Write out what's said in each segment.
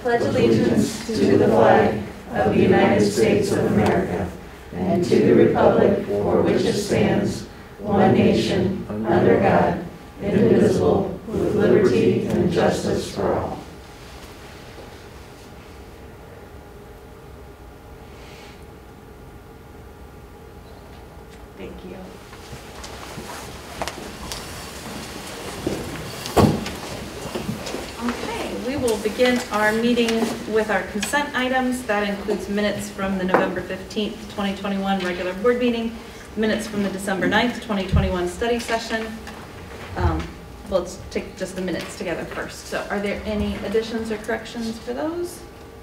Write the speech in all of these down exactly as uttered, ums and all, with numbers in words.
pledge allegiance to the flag of the United States of America and to the republic for which it stands, one nation, under God, indivisible, with liberty and justice for all. Thank you. Okay, we will begin our meeting with our consent items. That includes minutes from the November fifteenth, twenty twenty-one regular board meeting, minutes from the December ninth, twenty twenty-one study session. Um, well, let's take just the minutes together first. So are there any additions or corrections for those?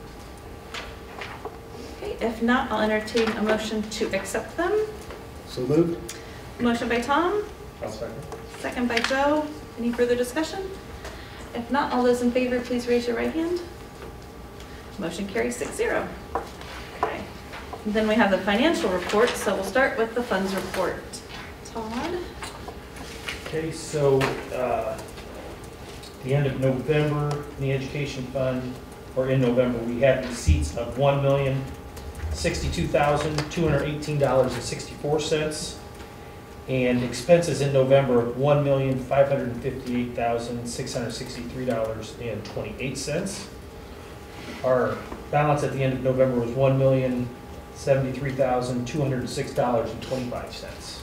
Okay, if not, I'll entertain a motion to accept them. So moved. Motion by Tom. I'll second. Second by Joe. Any further discussion? If not, all those in favor, please raise your right hand. Motion carries six zero. Okay. And then we have the financial report, so we'll start with the funds report. Todd? Okay, so uh, the end of November, in the education fund, or in November, we had receipts of one million sixty-two thousand two hundred eighteen dollars and sixty-four cents, and expenses in November of one million five hundred fifty-eight thousand six hundred sixty-three dollars and twenty-eight cents. Our balance at the end of November was one million seventy-three thousand two hundred six dollars and twenty-five cents.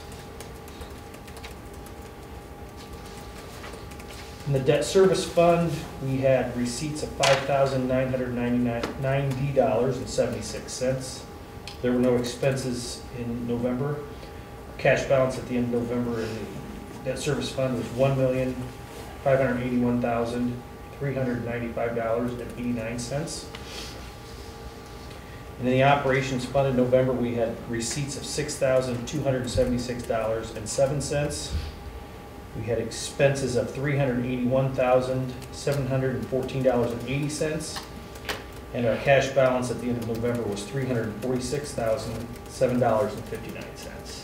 In the debt service fund, we had receipts of five thousand nine hundred ninety dollars and seventy-six cents. There were no expenses in November. Cash balance at the end of November in the debt service fund was one million five hundred eighty-one thousand three hundred ninety-five dollars and eighty-nine cents. And in the operations fund in November, we had receipts of six thousand two hundred seventy-six dollars and seven cents. We had expenses of three hundred eighty-one thousand seven hundred fourteen dollars and eighty cents. And our cash balance at the end of November was three hundred forty-six thousand seven dollars and fifty-nine cents.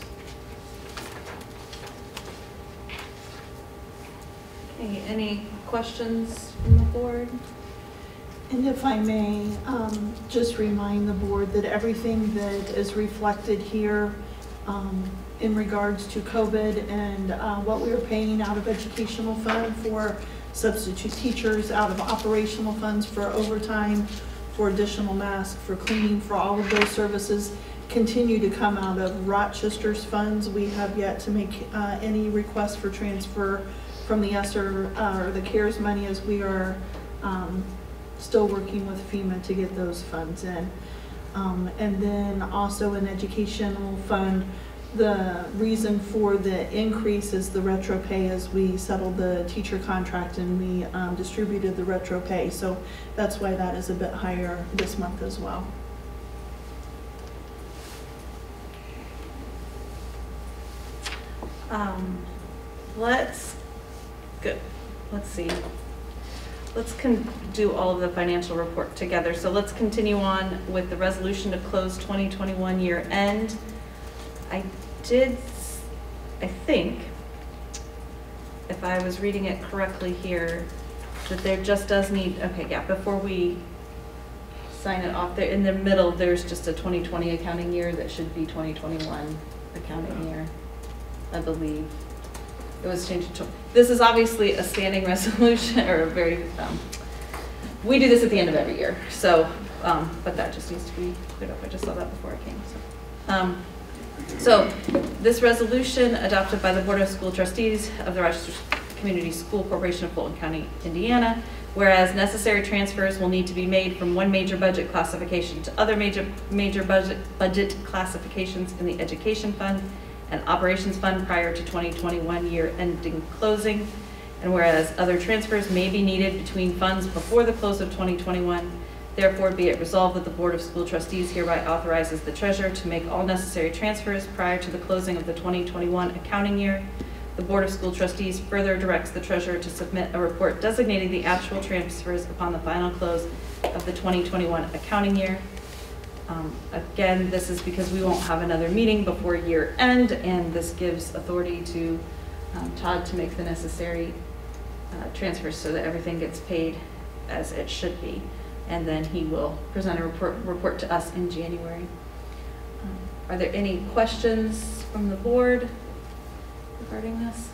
Okay, any questions from the board? And if I may, um, just remind the board that everything that is reflected here um, in regards to COVID and uh, what we are paying out of educational fund for substitute teachers, out of operational funds for overtime, for additional masks, for cleaning, for all of those services, continue to come out of Rochester's funds. We have yet to make uh, any request for transfer from the ESSER uh, or the CARES money, as we are um, still working with FEMA to get those funds in. Um, and then also an educational fund, the reason for the increase is the retro pay, as we settled the teacher contract and we um, distributed the retro pay. So that's why that is a bit higher this month as well. Um, let's good. Let's see. Let's con do all of the financial report together. So let's continue on with the resolution to close twenty twenty-one year end. I did, I think, if I was reading it correctly here, that there just does need, okay, yeah, before we sign it off, there in the middle, there's just a twenty twenty accounting year that should be twenty twenty-one accounting year, I believe. It was changed to, this is obviously a standing resolution, or a very, um, we do this at the end of every year, so, um, but that just needs to be cleared up. I just saw that before I came, so. Um, So, this resolution adopted by the Board of School Trustees of the Rochester Community School Corporation of Fulton County, Indiana, whereas necessary transfers will need to be made from one major budget classification to other major major budget budget classifications in the Education Fund and Operations Fund prior to twenty twenty-one year ending closing, and whereas other transfers may be needed between funds before the close of twenty twenty-one, therefore be it resolved that the Board of School Trustees hereby authorizes the treasurer to make all necessary transfers prior to the closing of the twenty twenty-one accounting year. The Board of School Trustees further directs the treasurer to submit a report designating the actual transfers upon the final close of the twenty twenty-one accounting year. Um, again, this is because we won't have another meeting before year end, and this gives authority to um, Todd to make the necessary uh, transfers so that everything gets paid as it should be. and then he will present a report, report to us in January. Um, Are there any questions from the board regarding this?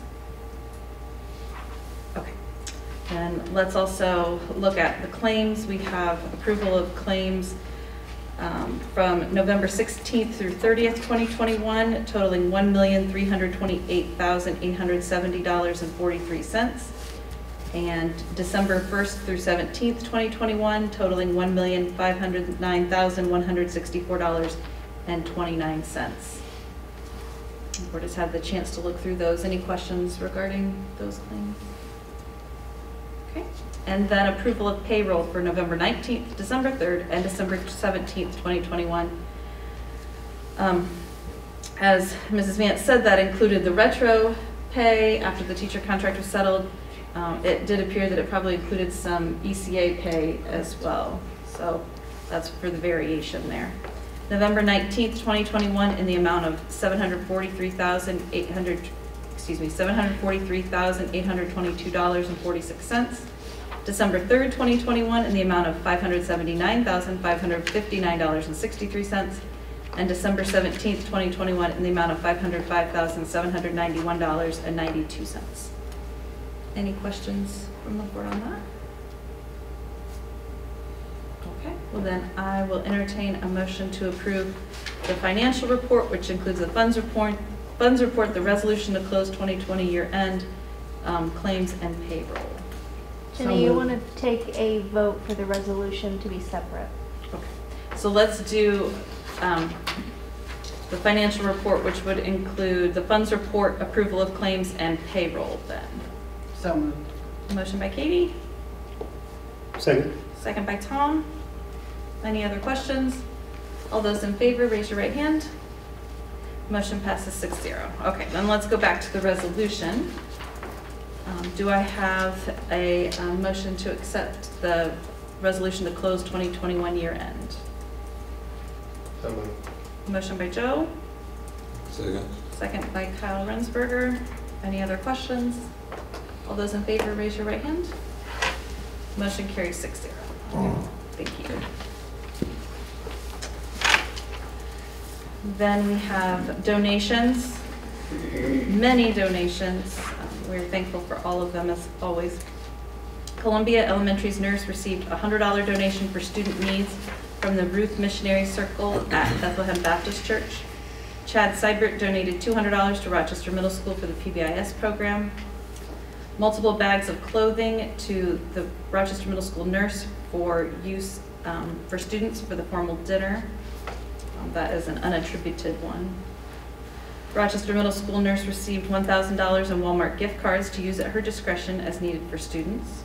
Okay. And let's also look at the claims. We have approval of claims um, from November sixteenth through thirtieth, twenty twenty-one, totaling one million three hundred twenty-eight thousand eight hundred seventy dollars and forty-three cents. And December first through seventeenth, twenty twenty-one, totaling one million five hundred nine thousand one hundred sixty-four dollars and twenty-nine cents. The board has had the chance to look through those. Any questions regarding those claims? Okay. And then approval of payroll for November nineteenth, December third, and December seventeenth, twenty twenty-one. Um, as Missus Vance said, that included the retro pay after the teacher contract was settled. Um, it did appear that it probably included some E C A pay as well. So that's for the variation there. November nineteenth, twenty twenty-one, in the amount of seven hundred forty-three thousand eight hundred, excuse me, seven hundred forty-three thousand eight hundred twenty-two dollars and forty-six cents. December third, twenty twenty-one, in the amount of five hundred seventy-nine thousand five hundred fifty-nine dollars and sixty-three cents. And December seventeenth, twenty twenty-one, in the amount of five hundred five thousand seven hundred ninety-one dollars and ninety-two cents. Any questions from the board on that? Okay, well then I will entertain a motion to approve the financial report, which includes the funds report, funds report, the resolution to close twenty twenty year end, um, claims and payroll. Jenny, you want to take a vote for the resolution to be separate? Okay, so let's do um, the financial report, which would include the funds report, approval of claims, and payroll then. So moved. Motion by Katie. Second. Second by Tom. Any other questions? All those in favor, raise your right hand. Motion passes six zero. Okay, then let's go back to the resolution. Um, do I have a, a motion to accept the resolution to close twenty twenty-one year end? So moved. Motion by Joe. Second. Second by Kyle Rensberger. Any other questions? All those in favor, raise your right hand. Motion carries six zero. Thank you. Then we have donations, many donations. Um, we're thankful for all of them as always. Columbia Elementary's nurse received a one hundred dollar donation for student needs from the Ruth Missionary Circle at Bethlehem Baptist Church. Chad Seibert donated two hundred dollars to Rochester Middle School for the P B I S program. Multiple bags of clothing to the Rochester Middle School nurse for use um, for students for the formal dinner. Um, that is an unattributed one. Rochester Middle School nurse received one thousand dollars in Walmart gift cards to use at her discretion as needed for students.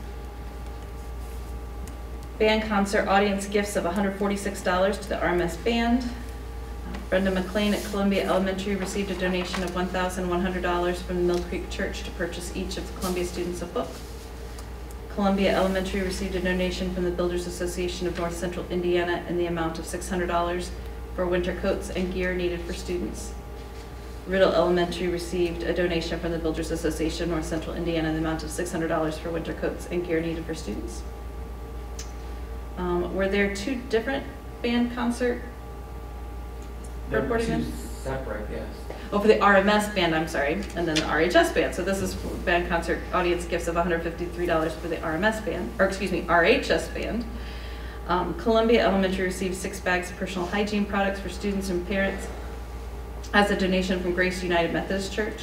Band concert audience gifts of one hundred forty-six dollars to the R M S band. Uh, Brenda McLean at Columbia Elementary received a donation of one thousand one hundred dollars from the Mill Creek Church to purchase each of the Columbia students a book. Columbia Elementary received a donation from the Builders Association of North Central Indiana in the amount of six hundred dollars for winter coats and gear needed for students. Riddle Elementary received a donation from the Builders Association of North Central Indiana in the amount of six hundred dollars for winter coats and gear needed for students. Um, were there two different band concert There were reporting two in? separate, yes. Oh, for the R M S band, I'm sorry, and then the R H S band. So this is band concert audience gifts of one hundred fifty-three dollars for the R M S band, or excuse me, R H S band. Um, Columbia Elementary received six bags of personal hygiene products for students and parents as a donation from Grace United Methodist Church.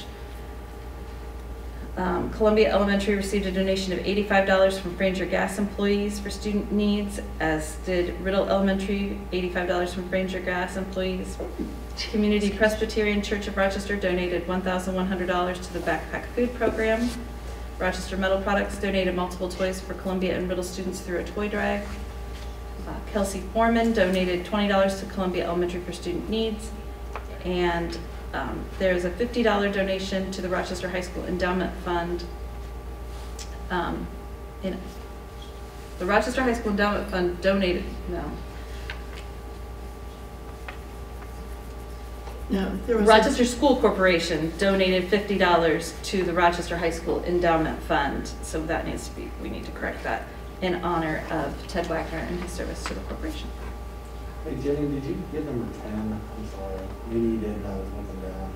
Um, Columbia Elementary received a donation of eighty-five dollars from Franger Gas employees for student needs, as did Riddle Elementary, eighty-five dollars from Franger Gas employees. Community Presbyterian Church of Rochester donated one thousand one hundred dollars to the backpack food program. Rochester Metal Products donated multiple toys for Columbia and Riddle students through a toy drive. Uh, Kelsey Foreman donated twenty dollars to Columbia Elementary for student needs. And um, there's a fifty dollar donation to the Rochester High School Endowment Fund. Um, in, the Rochester High School Endowment Fund donated, no. No, there was. Rochester School Corporation donated fifty dollars to the Rochester High School Endowment Fund. So that needs to be, we need to correct that. in honor of Ted Wagner and his service to the corporation. Hey Jenny, did you get number ten? I'm sorry. Maybe you didn't, I was looking down.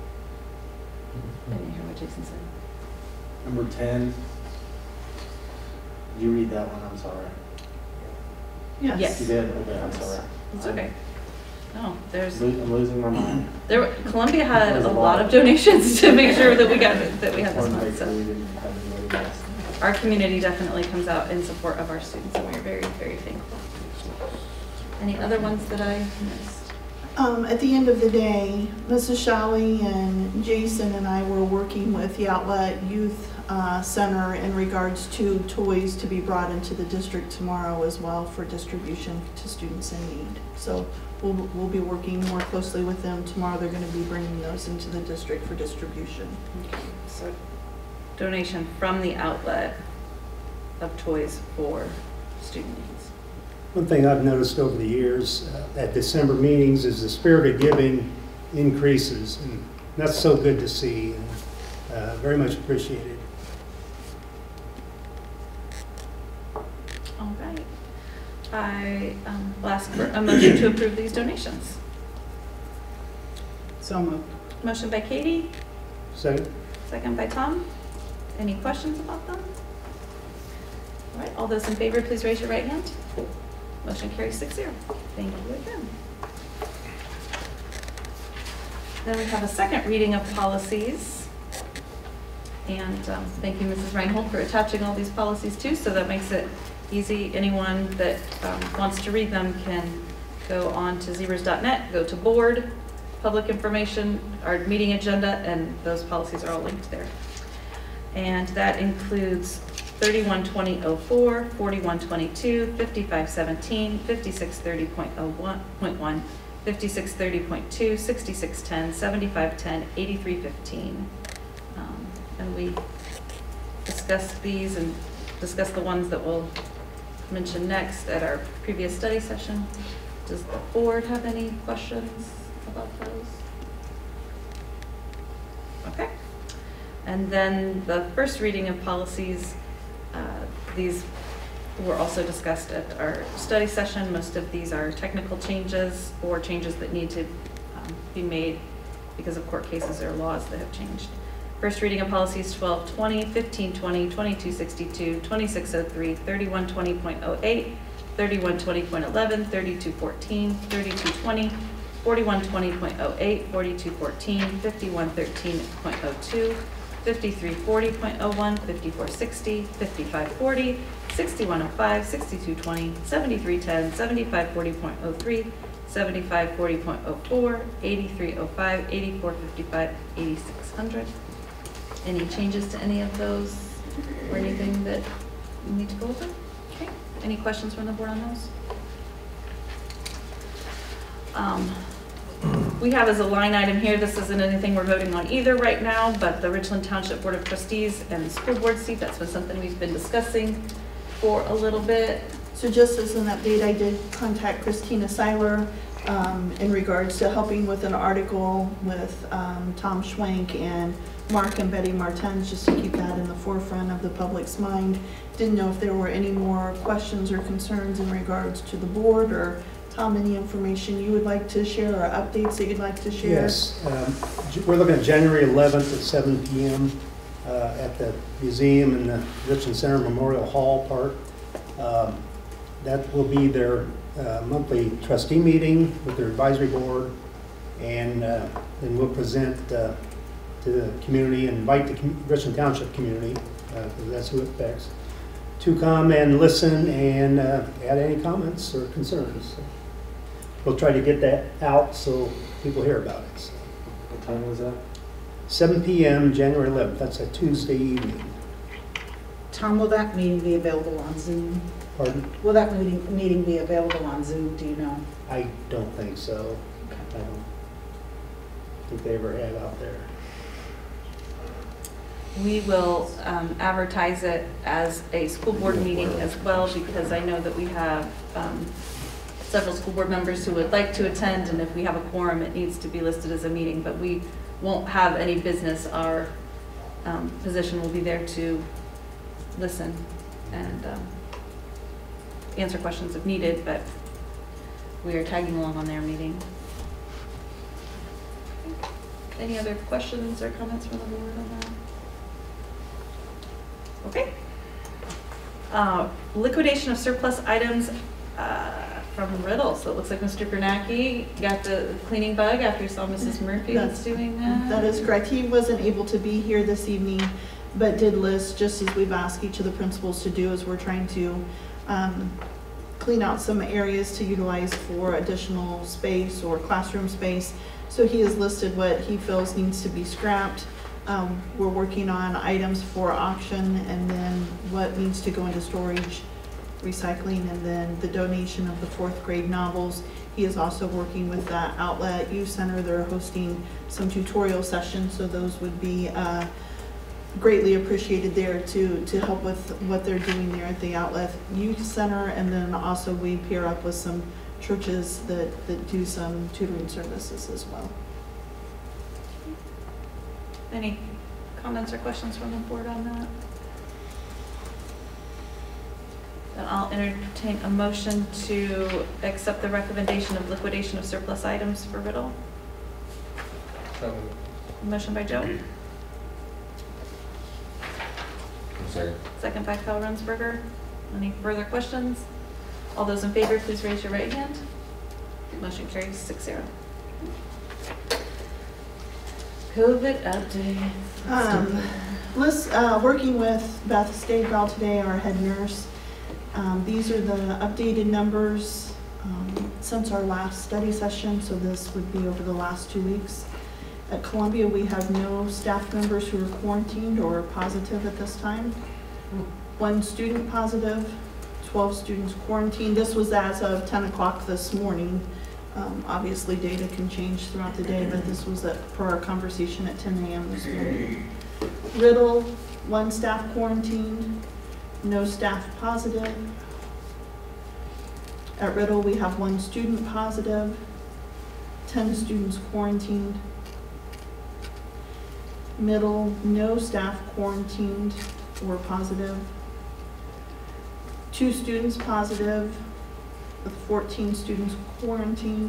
I didn't hear what Jason said. Number ten. Did you read that one? I'm sorry. Yes. You did? Okay, I'm sorry. It's okay. No, there's, I'm lo- I'm losing my mind. there, were- Columbia had There's a a lot lot. of donations to make sure that we got, that we had this Wanted to month, make sure so. we didn't have anybody else. Our community definitely comes out in support of our students, and we're very, very thankful. Any other ones that I missed? Um, at the end of the day, Missus Shalley and Jason and I were working with the Outlet Youth uh, Center in regards to toys to be brought into the district tomorrow as well for distribution to students in need. So we'll, we'll be working more closely with them tomorrow. They're going to be bringing those into the district for distribution. So donation from the outlet of toys for student needs. One thing I've noticed over the years uh, at December meetings is the spirit of giving increases, and that's so good to see, and uh, very much appreciated. All right. I um, will ask for a motion to approve these donations. So moved. Motion by Katie, Second? second by Tom. Any questions about them? All right, all those in favor, please raise your right hand. Motion carries six zero. Thank you again. Then we have a second reading of policies. And um, thank you, Missus Reinhold, for attaching all these policies too, so that makes it easy. Anyone that um, wants to read them can go on to zebras dot net, go to board, public information, our meeting agenda, and those policies are all linked there. And that includes thirty-one twenty oh four, forty-one twenty-two, fifty-five seventeen, fifty-six thirty point oh one, fifty-six thirty point two, sixty-six ten, seventy-five ten, eighty-three fifteen. Um, and we discussed these and discussed the ones that we'll mention next at our previous study session. Does the board have any questions about those? Okay. And then the first reading of policies, uh, these were also discussed at our study session. Most of these are technical changes or changes that need to um, be made because of court cases or laws that have changed. First reading of policies twelve twenty, fifteen twenty, twenty-two sixty-two, twenty-six oh three, thirty-one twenty point oh eight, thirty-one twenty point eleven, thirty-two fourteen, thirty-two twenty, forty-one twenty point oh eight, forty-two fourteen, fifty-one thirteen point oh two, fifty-three forty point oh one, fifty-four sixty, fifty-five forty, sixty-one oh five, sixty-two twenty, seventy-three ten, seventy-five forty point oh three, seventy-five forty point oh four, eighty-three oh five, eighty-four fifty-five, eighty-six hundred. Any changes to any of those or anything that you need to go over? Okay. Any questions from the board on those? Um, we have as a line item here, this isn't anything we're voting on either right now, but the Richland Township Board of Trustees and the school board seat, that's been something we've been discussing for a little bit. So just as an update, I did contact Christina Seiler um, in regards to helping with an article with um, Tom Schwank and Mark and Betty Martens, just to keep that in the forefront of the public's mind. Didn't know if there were any more questions or concerns in regards to the board, or Tom, any information you would like to share or updates that you'd like to share? Yes. Um, J- we're looking at January eleventh at seven p m Uh, at the museum in the Richland Center Memorial Hall Park. Um, that will be their uh, monthly trustee meeting with their advisory board, and uh, then we'll present uh, to the community and invite the com- Richland Township community, uh, because that's who it affects, to come and listen and uh, add any comments or concerns. So we'll try to get that out so people hear about it. So What time was that? seven p m January eleventh, that's a Tuesday evening. Tom, will that meeting be available on Zoom? Pardon? Will that meeting, meeting be available on Zoom, do you know? I don't think so. I don't think they ever have out there. We will um, advertise it as a school board meeting as well, because I know that we have um, several school board members who would like to attend, and if we have a quorum, it needs to be listed as a meeting, but we won't have any business. Our um, position will be there to listen and um, answer questions if needed, but we are tagging along on their meeting. Any other questions or comments from the board on that? Okay. Uh, liquidation of surplus items uh, from Riddle. So it looks like Mister Bernacki got the cleaning bug after he saw Missus Murphy That's- was doing that. That is correct. He wasn't able to be here this evening, but did list, just as we've asked each of the principals to do, as we're trying to um, clean out some areas to utilize for additional space or classroom space. So he has listed what he feels needs to be scrapped. Um, we're working on items for auction, and then what needs to go into storage, recycling, and then the donation of the fourth grade novels. He is also working with the Outlet Youth Center. They're hosting some tutorial sessions, so those would be uh, greatly appreciated there to, to help with what they're doing there at the Outlet Youth Center. And then also we pair up with some churches that, that do some tutoring services as well. Any comments or questions from the board on that? Then I'll entertain a motion to accept the recommendation of liquidation of surplus items for Riddle. Motion by Joe. Second. Second by Kyle Runsberger. Any further questions? All those in favor, please raise your right hand. Motion carries six zero. COVID update. Um, Liz, uh, working with Beth Stagewell today, our head nurse. Um, these are the updated numbers um, since our last study session, so this would be over the last two weeks. At Columbia, we have no staff members who are quarantined or positive at this time. One student positive, twelve students quarantined. This was as of ten o'clock this morning. Um, obviously, data can change throughout the day, but this was at, per our conversation at ten A M this morning. Riddle, one staff quarantined, no staff positive. At Riddle, we have one student positive, ten students quarantined. Middle, no staff quarantined or positive. Two students positive, with fourteen students quarantined.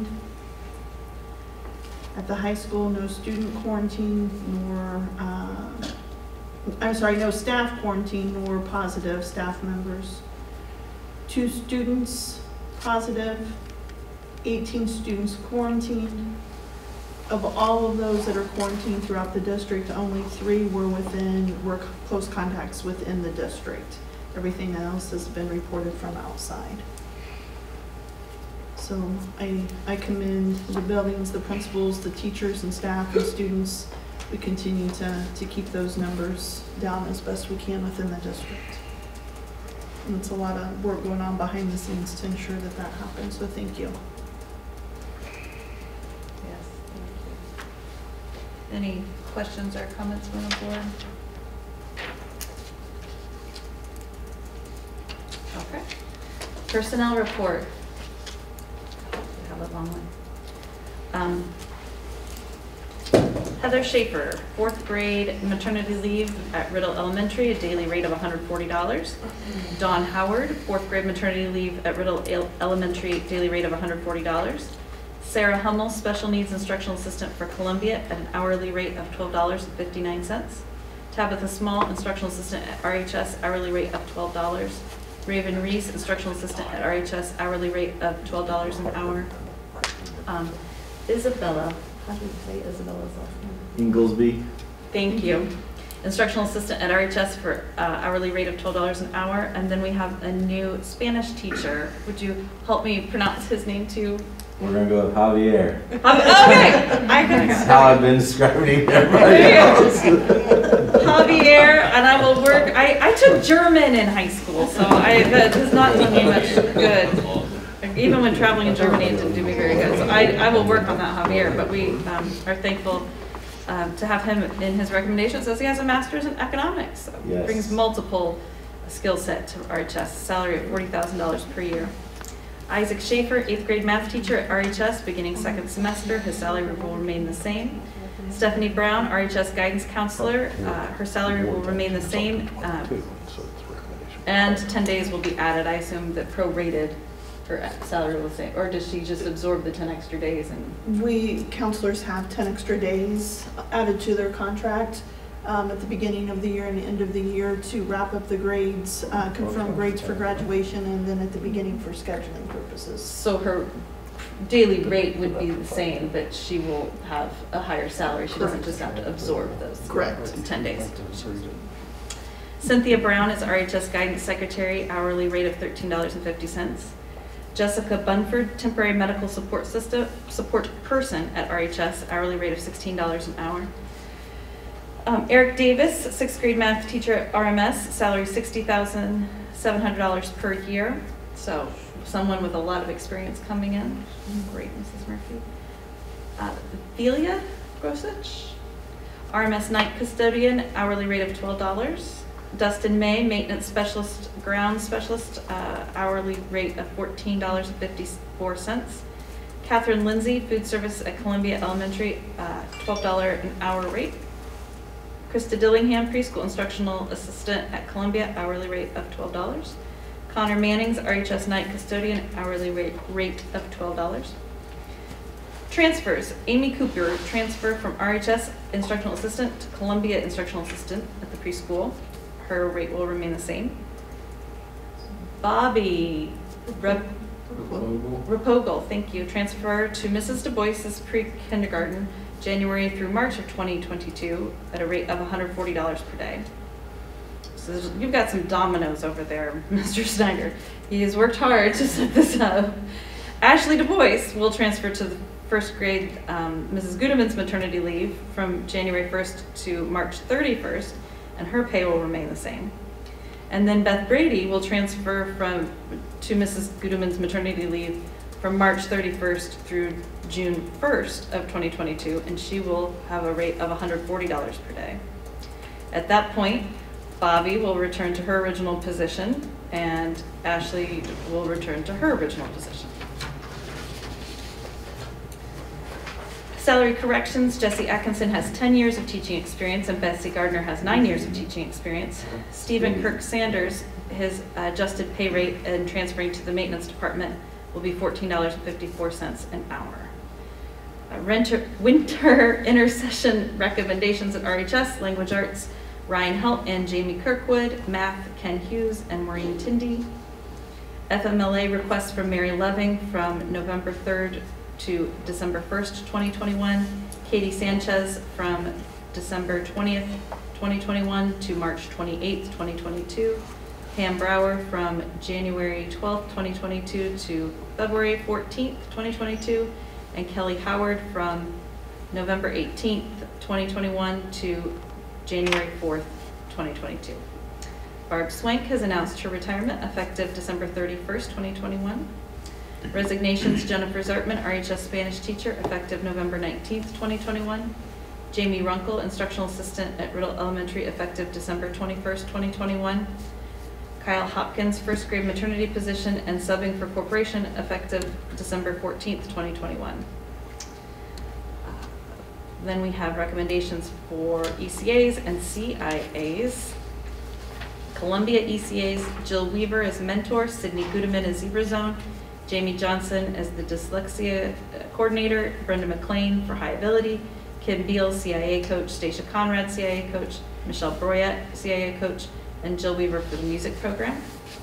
At the high school, no student quarantine nor, uh, I'm sorry, no staff quarantine nor positive staff members. Two students positive, eighteen students quarantined. Of all of those that are quarantined throughout the district, only three were within, were close contacts within the district. Everything else has been reported from outside. So I, I commend the buildings, the principals, the teachers and staff and students. We continue to, to keep those numbers down as best we can within the district. And it's a lot of work going on behind the scenes to ensure that that happens, so thank you. Yes, thank you. Any questions or comments from the board? Okay. Personnel report. We have a long one. Um, Heather Schaefer, fourth grade maternity leave at Riddle Elementary, a daily rate of one hundred forty dollars. Dawn Howard, fourth grade maternity leave at Riddle Elementary, daily rate of one hundred forty dollars. Sarah Hummel, special needs instructional assistant for Columbia at an hourly rate of twelve dollars and fifty-nine cents. Tabitha Small, instructional assistant at R H S, hourly rate of twelve dollars. Raven Reese, instructional assistant at R H S, hourly rate of twelve dollars an hour. Um, Isabella, how do you say Isabella's last name? Inglesby. Thank you. Instructional assistant at R H S for uh, hourly rate of twelve dollars an hour. And then we have a new Spanish teacher. Would you help me pronounce his name too? We're gonna go with Javier. Um, okay, I That's can. how I've been describing everybody else. Javier, and I will work. I, I took German in high school, so I, that does not do me much good. Even when traveling in Germany, it didn't do me very good. So I, I will work on that, Javier. But we um, are thankful um, to have him in his recommendations, as he has a master's in economics. So he Yes. brings multiple skill set to R H S. Salary of forty thousand dollars per year. Isaac Schaefer, eighth grade math teacher at R H S, beginning second semester. His salary will remain the same. Stephanie Brown, R H S guidance counselor. Uh, her salary will remain the same. Uh, And ten days will be added, I assume that prorated, her salary will say, or does she just absorb the ten extra days and? We, counselors have ten extra days added to their contract um, at the beginning of the year and the end of the year to wrap up the grades, uh, confirm grades for graduation, and then at the beginning for scheduling purposes. So her daily rate would be the same, but she will have a higher salary. She doesn't just have to absorb those Correct. ten days. Cynthia Brown is R H S Guidance Secretary, hourly rate of thirteen dollars and fifty cents. Jessica Bunford, temporary medical support system, support person at R H S, hourly rate of sixteen dollars an hour. Um, Eric Davis, sixth grade math teacher at R M S, salary sixty thousand seven hundred dollars per year. So someone with a lot of experience coming in. Great, Missus Murphy. Uh, Thelia Grosich, R M S night custodian, hourly rate of twelve dollars. Dustin May, maintenance specialist, ground specialist, uh, hourly rate of fourteen dollars and fifty-four cents. Catherine Lindsay, food service at Columbia Elementary, uh, twelve dollars an hour rate. Krista Dillingham, preschool instructional assistant at Columbia, hourly rate of twelve dollars. Connor Mannings, R H S night custodian, hourly rate, rate of twelve dollars. Transfers, Amy Cooper, transfer from R H S instructional assistant to Columbia instructional assistant at the preschool. Her rate will remain the same. Bobby Rep Rapogel, thank you, transfer to Missus Du Bois's pre-kindergarten, January through March of twenty twenty-two at a rate of one hundred forty dollars per day. So there's- you've got some dominoes over there, Mister Snyder. He has worked hard to set this up. Ashley Du Bois will transfer to the first grade um, Missus Gudeman's maternity leave from January first to March thirty-first, and her pay will remain the same. And then Beth Brady will transfer from to Missus Gudeman's maternity leave from March thirty-first through June first of twenty twenty-two, and she will have a rate of one hundred forty dollars per day. At that point, Bobby will return to her original position, and Ashley will return to her original position. Salary corrections, Jesse Atkinson has ten years of teaching experience and Betsy Gardner has nine years of teaching experience. Stephen Kirk Sanders, his adjusted pay rate and transferring to the maintenance department will be fourteen dollars and fifty-four cents an hour. Uh, renter, winter intercession recommendations at R H S, language arts, Ryan Helt and Jamie Kirkwood, math, Ken Hughes and Maureen Tindy. F M L A requests from Mary Loving from November third to December first, twenty twenty-one. Katie Sanchez from December twentieth, twenty twenty-one to March twenty-eighth, twenty twenty-two. Pam Brower from January twelfth, twenty twenty-two to February fourteenth, twenty twenty-two. And Kelly Howard from November eighteenth, twenty twenty-one to January fourth, twenty twenty-two. Barb Swank has announced her retirement effective December thirty-first, twenty twenty-one. Resignations, Jennifer Zartman, R H S Spanish teacher, effective November nineteenth, twenty twenty-one. Jamie Runkle, instructional assistant at Riddle Elementary, effective December twenty-first, twenty twenty-one. Kyle Hopkins, first grade maternity position and subbing for corporation, effective December fourteenth, twenty twenty-one. Uh, Then we have recommendations for E C As and C I As. Columbia E C As, Jill Weaver as mentor, Sydney Gudeman as Zebra Zone, Jamie Johnson as the dyslexia coordinator, Brenda McLean for high ability, Kim Beal, C I A coach, Stacia Conrad, C I A coach, Michelle Broyette, C I A coach, and Jill Weaver for the music program.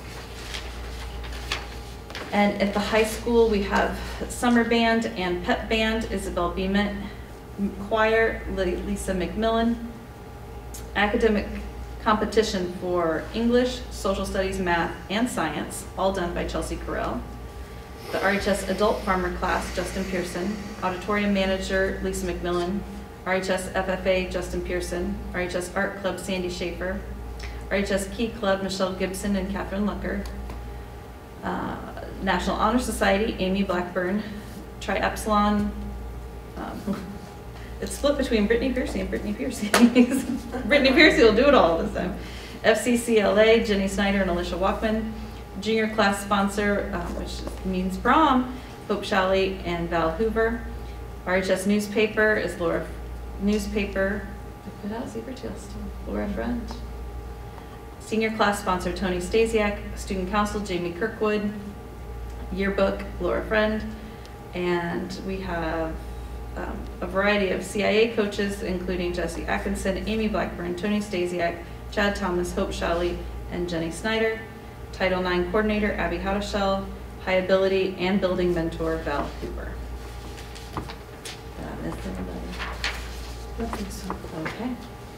And at the high school, we have summer band and pep band, Isabel Beeman, choir, Lisa McMillan, academic competition for English, social studies, math, and science, all done by Chelsea Carell. The R H S adult farmer class, Justin Pearson, auditorium manager, Lisa McMillan, R H S F F A, Justin Pearson, R H S art club, Sandy Schaefer, R H S Key Club, Michelle Gibson and Catherine Lucker, uh, National Honor Society, Amy Blackburn, Tri Epsilon, um, it's split between Brittany Piercy and Brittany Piercy. Brittany Piercy will do it all this time. F C C L A, Jenny Snyder and Alicia Walkman. Junior class sponsor, uh, which means prom, Hope Shalley and Val Hoover. R H S newspaper is Laura, newspaper, I put out Zebra Tail still, Laura Friend. Senior class sponsor Tony Stasiak, student council Jamie Kirkwood, yearbook Laura Friend, and we have um, a variety of C I A coaches, including Jesse Atkinson, Amy Blackburn, Tony Stasiak, Chad Thomas, Hope Shelley, and Jenny Snyder. Title nine coordinator Abby Howdeshell, High Ability and Building mentor Val Cooper. Did I miss anybody? I think so. Okay.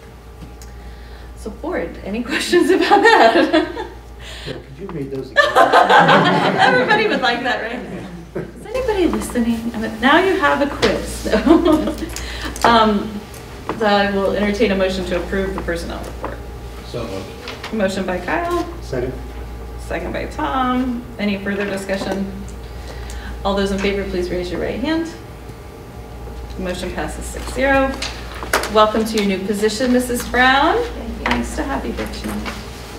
So board, any questions about that? Yeah, could you read those again? Everybody would like that, right? Is anybody listening? I mean, now you have a quiz. So. um, so I will entertain a motion to approve the personnel report. So moved. Motion by Kyle, Second? second by Tom. Any further discussion? All those in favor, please raise your right hand. Motion passes six zero. Welcome to your new position, Missus Brown. Nice to have you here tonight.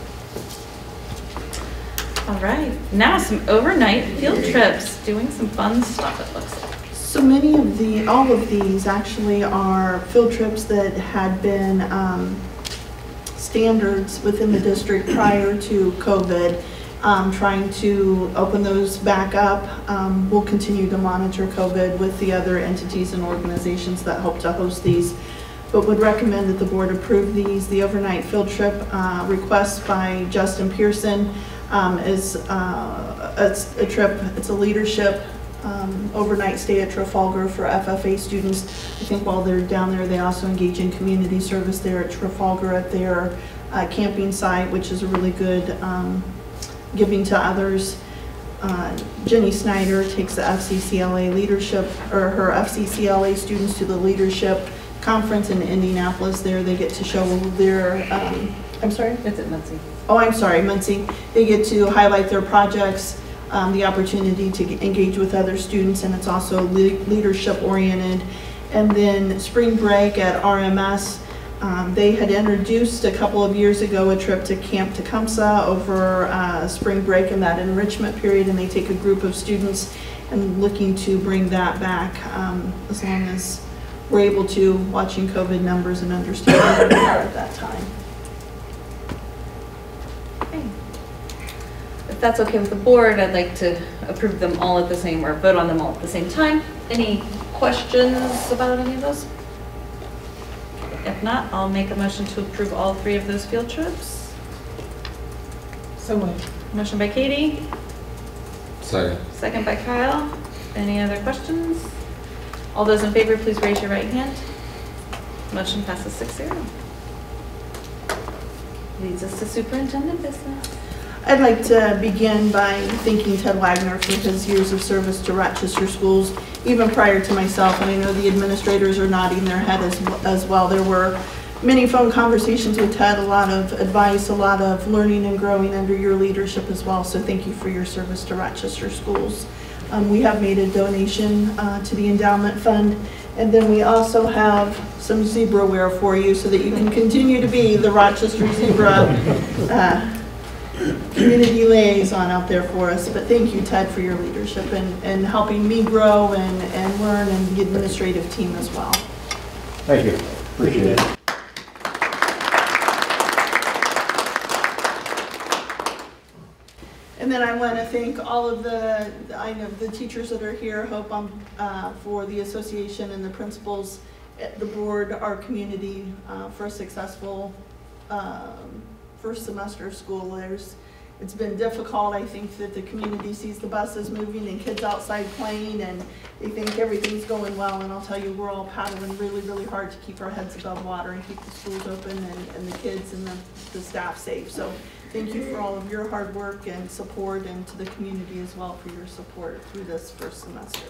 All right, now some overnight field trips, doing some fun stuff it looks like. So many of the, all of these actually are field trips that had been um, standards within the district prior to COVID. Um, trying to open those back up. Um, we'll continue to monitor COVID with the other entities and organizations that hope to host these, but would recommend that the board approve these. The overnight field trip uh, request by Justin Pearson um, is uh, it's a trip, it's a leadership um, overnight stay at Trafalgar for F F A students. I think while they're down there, they also engage in community service there at Trafalgar at their uh, camping site, which is a really good um, giving to others. Uh, Jenny Snyder takes the F C C L A leadership, or her F C C L A students to the leadership conference in Indianapolis. There they get to show their, um, I'm sorry? It's at Muncie. Oh, I'm sorry, Muncie. They get to highlight their projects, um, the opportunity to get, engage with other students, and it's also le leadership oriented. And then spring break at R M S. Um, they had introduced a couple of years ago a trip to Camp Tecumseh over uh, spring break in that enrichment period, and they take a group of students and looking to bring that back um, as long as we're able to, watching COVID numbers and understanding where we are at that time. Okay. If that's okay with the board, I'd like to approve them all at the same, or vote on them all at the same time. Any questions about any of those? If not, I'll make a motion to approve all three of those field trips. So moved. Motion by Katie, Second. second by Kyle. Any other questions? All those in favor, please raise your right hand. Motion passes six zero. Leads us to superintendent business. I'd like to begin by thanking Ted Wagner for his years of service to Rochester schools, even prior to myself, and I know the administrators are nodding their head as, as well. There were many phone conversations with Ted, a lot of advice, a lot of learning and growing under your leadership as well, so thank you for your service to Rochester schools. Um, we have made a donation uh, to the endowment fund, and then we also have some zebra wear for you so that you can continue to be the Rochester zebra uh, community liaison out there for us. But thank you, Ted, for your leadership and, and helping me grow and, and learn, and the administrative team as well. Thank you. Appreciate it. And then I want to thank all of the, I know the teachers that are here, hope um, uh, for the association and the principals, the board, our community uh, for a successful um, first semester of school. There's, it's been difficult. I think that the community sees the buses moving and kids outside playing, and they think everything's going well. And I'll tell you, we're all paddling really, really hard to keep our heads above water and keep the schools open and, and the kids and the, the staff safe. So thank you for all of your hard work and support, and to the community as well for your support through this first semester.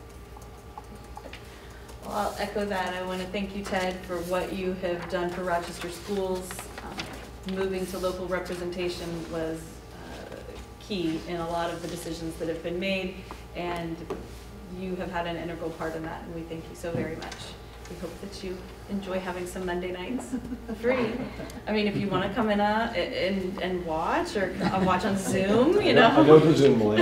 Well, I'll echo that. I want to thank you, Ted, for what you have done for Rochester schools. Um, moving to local representation was uh, key in a lot of the decisions that have been made, and you have had an integral part in that, and we thank you so very much. We hope that you enjoy having some Monday nights free. I mean, if you want to come in uh, and, and watch, or uh, watch on Zoom, you know. I know the Zoom link.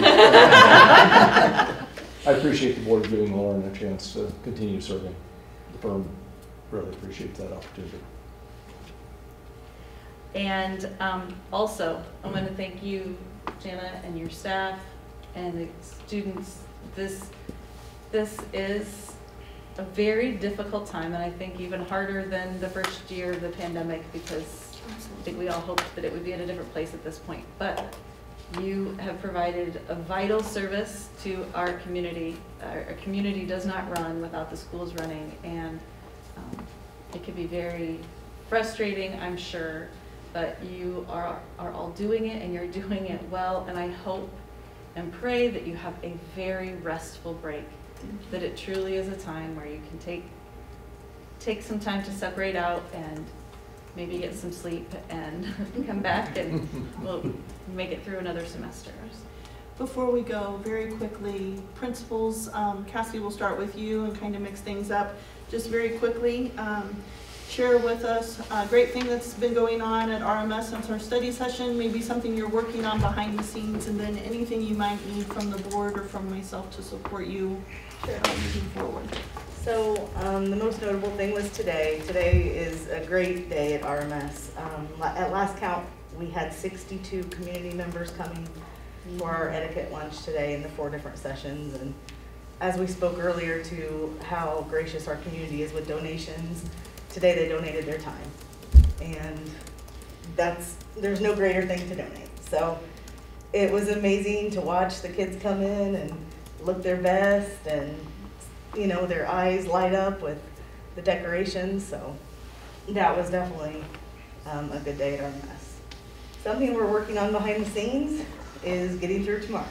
I appreciate the board giving Lauren a chance to continue serving. The firm really appreciates that opportunity. And um, also, I want to thank you, Jana, and your staff and the students. This, this is a very difficult time, and I think even harder than the first year of the pandemic, because I think we all hoped that it would be in a different place at this point. But you have provided a vital service to our community. Our, our community does not run without the schools running, and um, it can be very frustrating, I'm sure, but you are, are all doing it, and you're doing it well, and I hope and pray that you have a very restful break, that it truly is a time where you can take, take some time to separate out and maybe get some sleep and come back and we'll make it through another semester. Before we go, very quickly, principals, um, Cassie, will start with you and kind of mix things up. Just very quickly, um, share with us a great thing that's been going on at R M S since our study session, maybe something you're working on behind the scenes, and then anything you might need from the board or from myself to support you uh, moving forward. So um, the most notable thing was today. Today is a great day at R M S. Um, at last count, we had sixty-two community members coming for our etiquette lunch today in the four different sessions. And as we spoke earlier to how gracious our community is with donations, today they donated their time. And that's, there's no greater thing to donate. So it was amazing to watch the kids come in and look their best, and you know, their eyes light up with the decorations. So that was definitely um, a good day at R M S. Something we're working on behind the scenes is getting through tomorrow.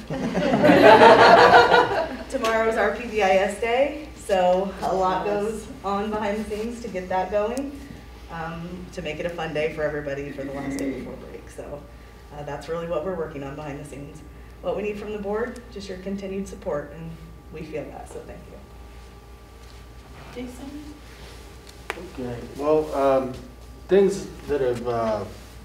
Tomorrow is our P B I S day, so a lot goes on behind the scenes to get that going, um, to make it a fun day for everybody for the last day before break. So uh, that's really what we're working on behind the scenes. What we need from the board, just your continued support, and we feel that, so thank you. Jason? Okay, well, um, things that have uh,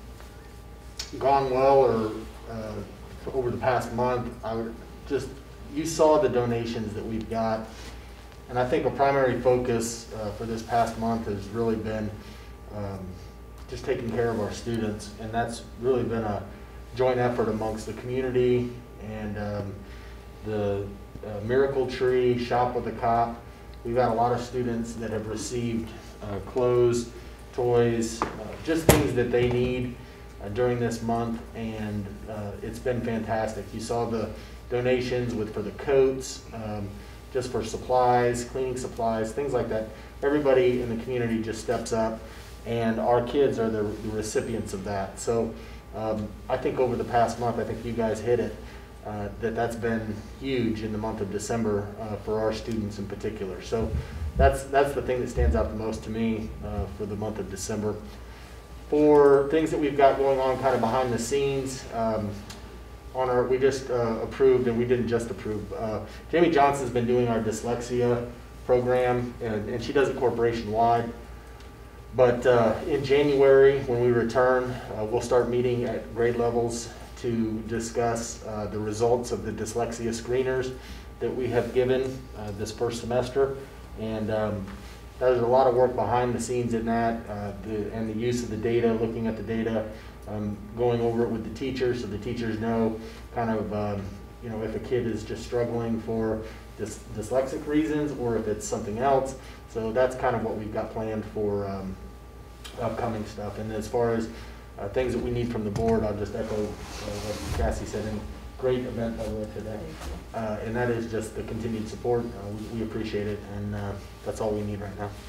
gone well or uh, over the past month, I would just, you saw the donations that we've got, and I think a primary focus uh, for this past month has really been um, just taking care of our students, and that's really been a joint effort amongst the community and um, the uh, Miracle Tree, Shop with a Cop. We've had a lot of students that have received uh, clothes, toys, uh, just things that they need uh, during this month, and uh, it's been fantastic. You saw the donations with for the coats, um, just for supplies, cleaning supplies, things like that. Everybody in the community just steps up, and our kids are the, the recipients of that. So um, I think over the past month, I think you guys hit it. Uh, that that's been huge in the month of December uh, for our students in particular. So that's that's the thing that stands out the most to me uh, for the month of December. For things that we've got going on kind of behind the scenes, um, on our we just uh, approved, and we didn't just approve. Uh, Jamie Johnson's been doing our dyslexia program, and, and she does it corporation wide. But uh, in January, when we return, uh, we'll start meeting at grade levels to discuss uh, the results of the dyslexia screeners that we have given uh, this first semester. And um, there's a lot of work behind the scenes in that, uh, the, and the use of the data, looking at the data, um, going over it with the teachers so the teachers know kind of, um, you know, if a kid is just struggling for dys dyslexic reasons or if it's something else. So that's kind of what we've got planned for um, upcoming stuff. And as far as Uh, things that we need from the board, I'll just echo uh, what Cassie said. And great event by the way today, uh, and that is just the continued support. Uh, we, we appreciate it, and uh, that's all we need right now.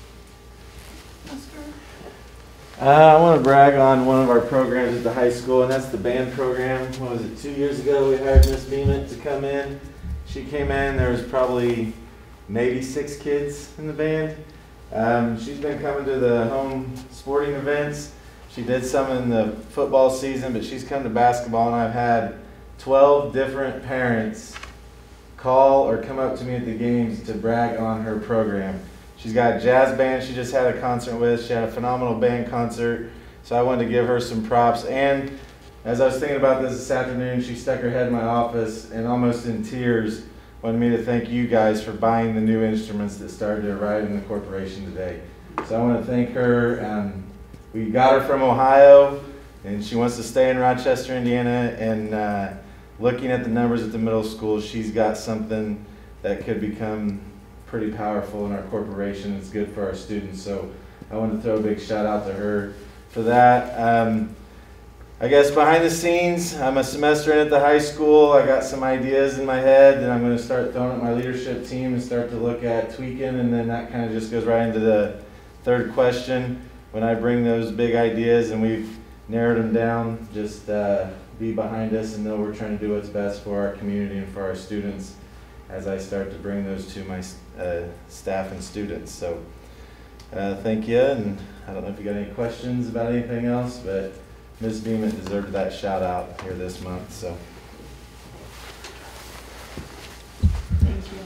Uh, I want to brag on one of our programs at the high school, and that's the band program. What was it? Two years ago, we hired Miss Beeman to come in. She came in. There was probably maybe six kids in the band. Um, she's been coming to the home sporting events. She did some in the football season, but she's come to basketball, and I've had twelve different parents call or come up to me at the games to brag on her program. She's got a jazz band she just had a concert with. She had a phenomenal band concert, so I wanted to give her some props. And as I was thinking about this this afternoon, she stuck her head in my office and almost in tears wanted me to thank you guys for buying the new instruments that started to arrive in the corporation today. So I want to thank her. Um, we got her from Ohio, and she wants to stay in Rochester, Indiana, and uh, looking at the numbers at the middle school, she's got something that could become pretty powerful in our corporation. It's good for our students, so I want to throw a big shout out to her for that. Um, I guess behind the scenes, I'm a semester in at the high school. I got some ideas in my head that I'm going to start throwing at my leadership team and start to look at tweaking, and then that kind of just goes right into the third question. When I bring those big ideas and we've narrowed them down, just uh, be behind us and know we're trying to do what's best for our community and for our students as I start to bring those to my uh, staff and students. So uh, thank you, and I don't know if you got any questions about anything else, but Miz Beeman deserved that shout out here this month. So Thank you.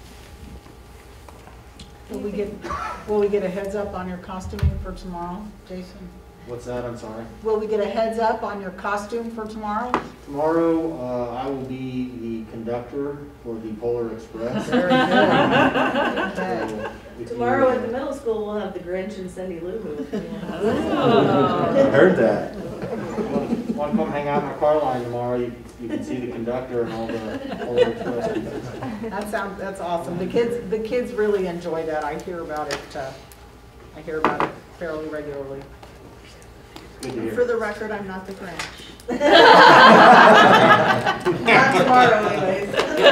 Will we get, will we get a heads up on your costuming for tomorrow, Jason? What's that? I'm sorry. Will we get a heads up on your costume for tomorrow? Tomorrow, uh, I will be the conductor for the Polar Express. Very good. Okay. So, if Tomorrow you, at the middle school, we'll have the Grinch and Cindy Lou Who. I heard that. Want to come hang out in my car line tomorrow, you, you can see the conductor and all the Polar Express people. That sounds, that's awesome. The kids, the kids really enjoy that. I hear about it, uh, I hear about it fairly regularly. Good to hear. For the record, I'm not the Grinch. Not tomorrow anyways.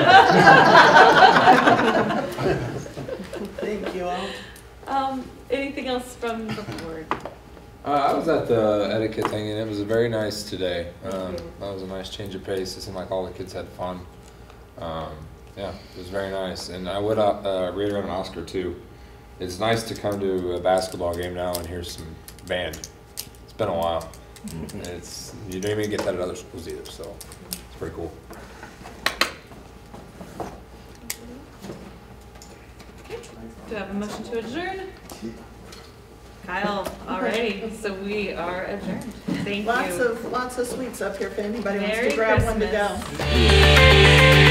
Thank you all. Um, anything else from the board? Uh, I was at the etiquette thing, and it was very nice today. Um, that was a nice change of pace. It seemed like all the kids had fun. Um, yeah, it was very nice. And I would uh, reiterate on Oscar too. It's nice to come to a basketball game now and hear some band. It's been a while. It's you don't even get that at other schools either, so it's pretty cool. Do I have a motion to adjourn? Kyle, alrighty, so we are adjourned. Thank you. Lots of, lots of sweets up here if anybody wants Merry to grab one to Christmas. go.